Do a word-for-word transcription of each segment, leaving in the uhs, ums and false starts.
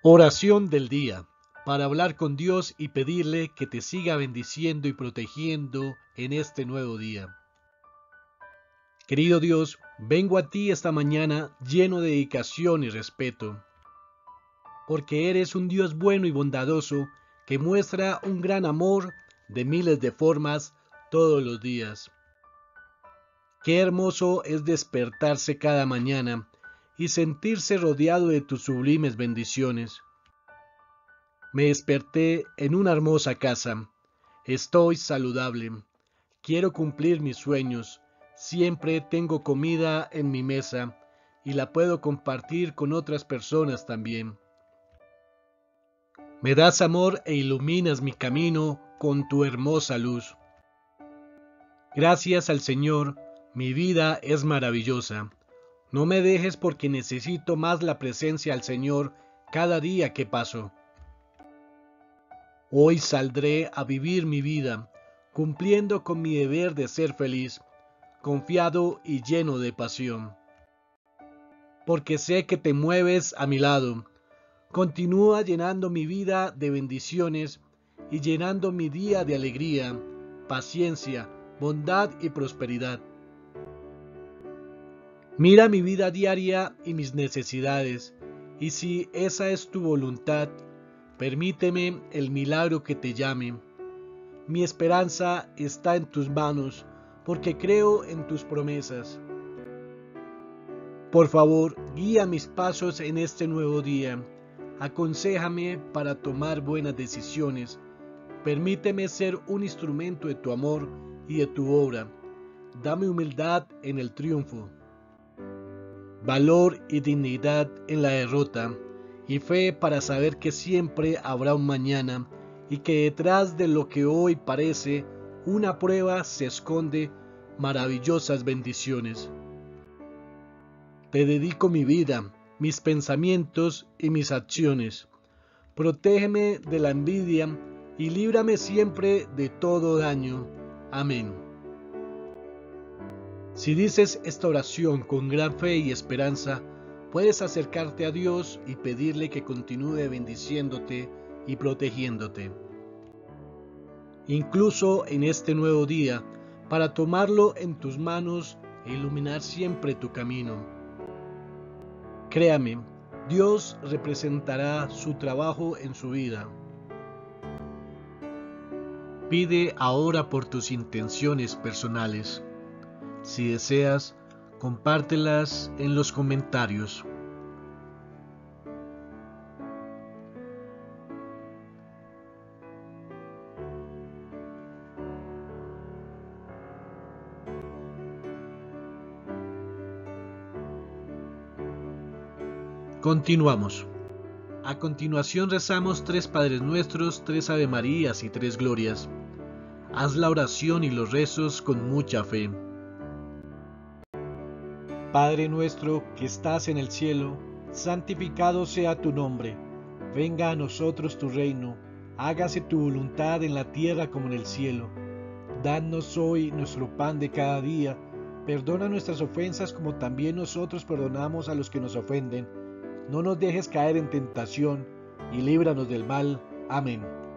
Oración del día, para hablar con Dios y pedirle que te siga bendiciendo y protegiendo en este nuevo día. Querido Dios, vengo a ti esta mañana lleno de dedicación y respeto, porque eres un Dios bueno y bondadoso que muestra un gran amor de miles de formas todos los días. Qué hermoso es despertarse cada mañana y sentirse rodeado de tus sublimes bendiciones. Me desperté en una hermosa casa. Estoy saludable. Quiero cumplir mis sueños. Siempre tengo comida en mi mesa y la puedo compartir con otras personas también. Me das amor e iluminas mi camino con tu hermosa luz. Gracias al Señor, mi vida es maravillosa. No me dejes porque necesito más la presencia del Señor cada día que paso. Hoy saldré a vivir mi vida, cumpliendo con mi deber de ser feliz, confiado y lleno de pasión. Porque sé que te mueves a mi lado. Continúa llenando mi vida de bendiciones y llenando mi día de alegría, paciencia, bondad y prosperidad. Mira mi vida diaria y mis necesidades, y si esa es tu voluntad, permíteme el milagro que te llame. Mi esperanza está en tus manos, porque creo en tus promesas. Por favor, guía mis pasos en este nuevo día. Aconséjame para tomar buenas decisiones. Permíteme ser un instrumento de tu amor y de tu obra. Dame humildad en el triunfo, valor y dignidad en la derrota, y fe para saber que siempre habrá un mañana, y que detrás de lo que hoy parece una prueba se esconde maravillosas bendiciones. Te dedico mi vida, mis pensamientos y mis acciones. Protégeme de la envidia y líbrame siempre de todo daño. Amén. Si dices esta oración con gran fe y esperanza, puedes acercarte a Dios y pedirle que continúe bendiciéndote y protegiéndote. Incluso en este nuevo día, para tomarlo en tus manos e iluminar siempre tu camino. Créame, Dios representará su trabajo en su vida. Pide ahora por tus intenciones personales. Si deseas, compártelas en los comentarios. Continuamos. A continuación rezamos tres Padres Nuestros, tres Ave Marías y tres Glorias. Haz la oración y los rezos con mucha fe. Padre nuestro que estás en el cielo, santificado sea tu nombre. Venga a nosotros tu reino. Hágase tu voluntad en la tierra como en el cielo. Danos hoy nuestro pan de cada día. Perdona nuestras ofensas como también nosotros perdonamos a los que nos ofenden. No nos dejes caer en tentación, y líbranos del mal. Amén.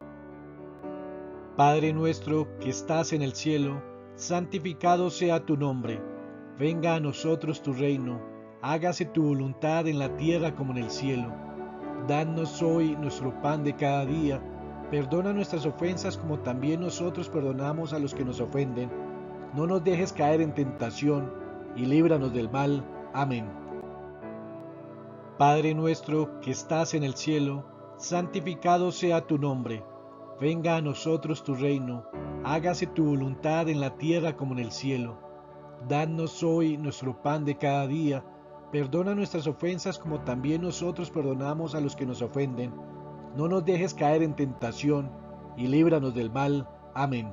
Padre nuestro que estás en el cielo, santificado sea tu nombre. Venga a nosotros tu reino. Hágase tu voluntad en la tierra como en el cielo. Danos hoy nuestro pan de cada día. Perdona nuestras ofensas como también nosotros perdonamos a los que nos ofenden. No nos dejes caer en tentación, y líbranos del mal. Amén. Padre nuestro que estás en el cielo, santificado sea tu nombre. Venga a nosotros tu reino. Hágase tu voluntad en la tierra como en el cielo. Danos hoy nuestro pan de cada día. Perdona nuestras ofensas como también nosotros perdonamos a los que nos ofenden. No nos dejes caer en tentación, y líbranos del mal. Amén.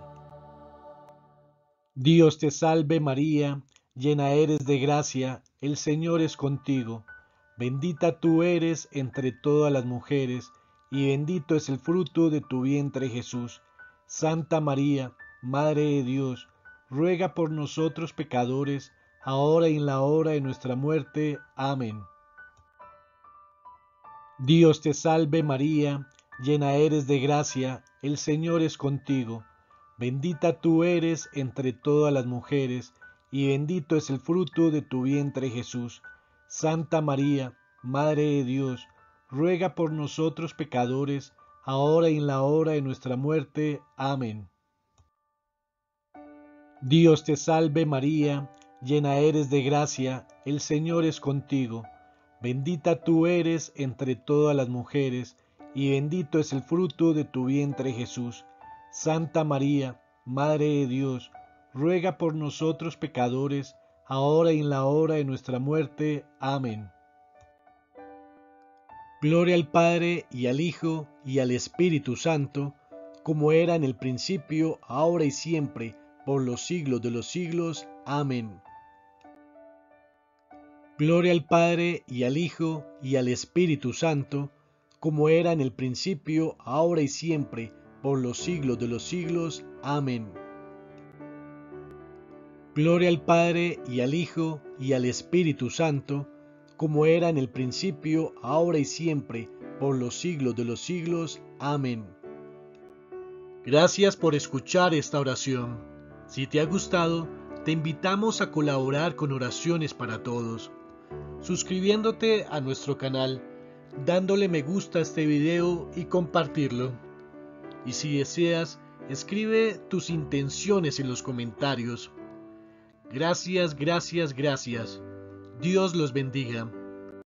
Dios te salve María, llena eres de gracia, el Señor es contigo. Bendita tú eres entre todas las mujeres, y bendito es el fruto de tu vientre Jesús. Santa María, Madre de Dios, ruega por nosotros pecadores, ahora y en la hora de nuestra muerte. Amén. Dios te salve María, llena eres de gracia, el Señor es contigo. Bendita tú eres entre todas las mujeres, y bendito es el fruto de tu vientre Jesús. Santa María, Madre de Dios, ruega por nosotros pecadores, ahora y en la hora de nuestra muerte. Amén. Dios te salve María, llena eres de gracia, el Señor es contigo. Bendita tú eres entre todas las mujeres, y bendito es el fruto de tu vientre Jesús. Santa María, Madre de Dios, ruega por nosotros pecadores, ahora y en la hora de nuestra muerte. Amén. Gloria al Padre, y al Hijo, y al Espíritu Santo, como era en el principio, ahora y siempre, por los siglos de los siglos. Amén. Gloria al Padre, y al Hijo, y al Espíritu Santo, como era en el principio, ahora y siempre, por los siglos de los siglos. Amén. Gloria al Padre, y al Hijo, y al Espíritu Santo, como era en el principio, ahora y siempre, por los siglos de los siglos. Amén. Gracias por escuchar esta oración. Si te ha gustado, te invitamos a colaborar con Oraciones para Todos, suscribiéndote a nuestro canal, dándole me gusta a este video y compartirlo. Y si deseas, escribe tus intenciones en los comentarios. Gracias, gracias, gracias. Dios los bendiga.